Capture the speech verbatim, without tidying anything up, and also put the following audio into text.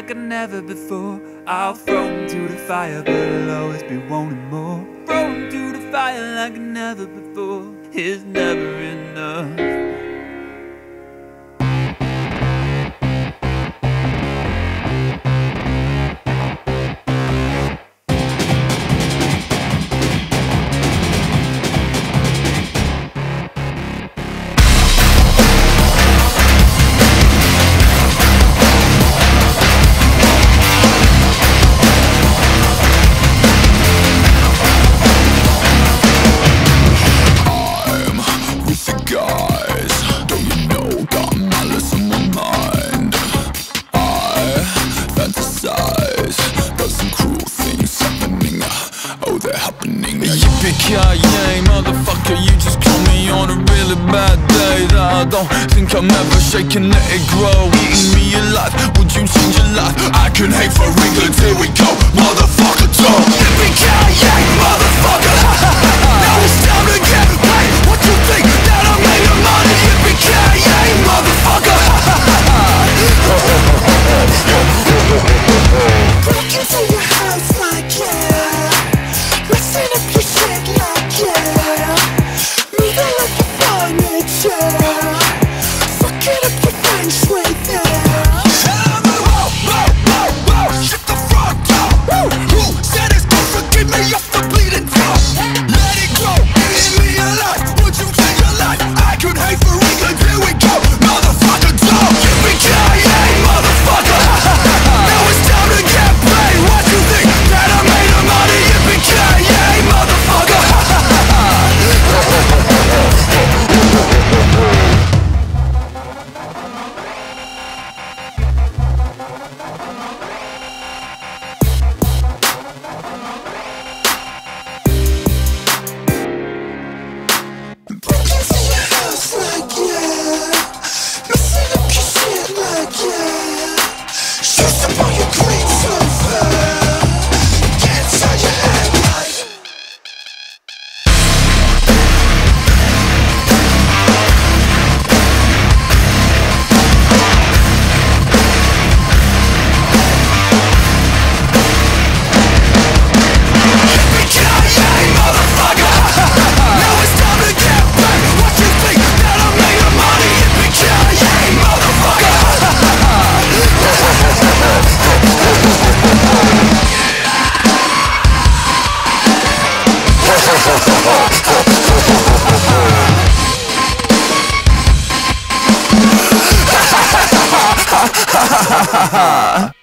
like I never before. I'll throw him to the fire, but I'll always be wanting more. Throw him to the fire like I never before. It's never enough. Yippee-ki-yay, motherfucker, you just caught me on a really bad day that I don't think I'm ever shaking, let it grow. Eating me alive, would you change your life? I can hate for England, here we go, motherfucker, don't. Yippee-ki-yay, motherfucker, now it's time to get paid. What you think, that I made the money? Yippee-ki-yay, motherfucker. Break into your house like yeah, messing up your shit like yeah, moving like a furniture, fucking up your feng shui there. I'm a whoa, whoa, whoa, whoa, shut the front door. Who said it's good for keep me off the bleeding top? Let it go, eating me alive, would you change your life? I could hate for England, here we go, motherfucker, don't. Yippee-ki-yay, motherfucker, now it's time to get paid. What you think, that I made the money? Yippee-ki-yay, motherfucker. Break into your house like yeah, messing up your shit like yeah, shoot up on your green sofa, get inside your head like. Yippee-ki-yay, motherfucker, now it's time to get paid. What you think, that I made the money? Yippee-ki-yay, motherfucker. Ha ha ha ha ha.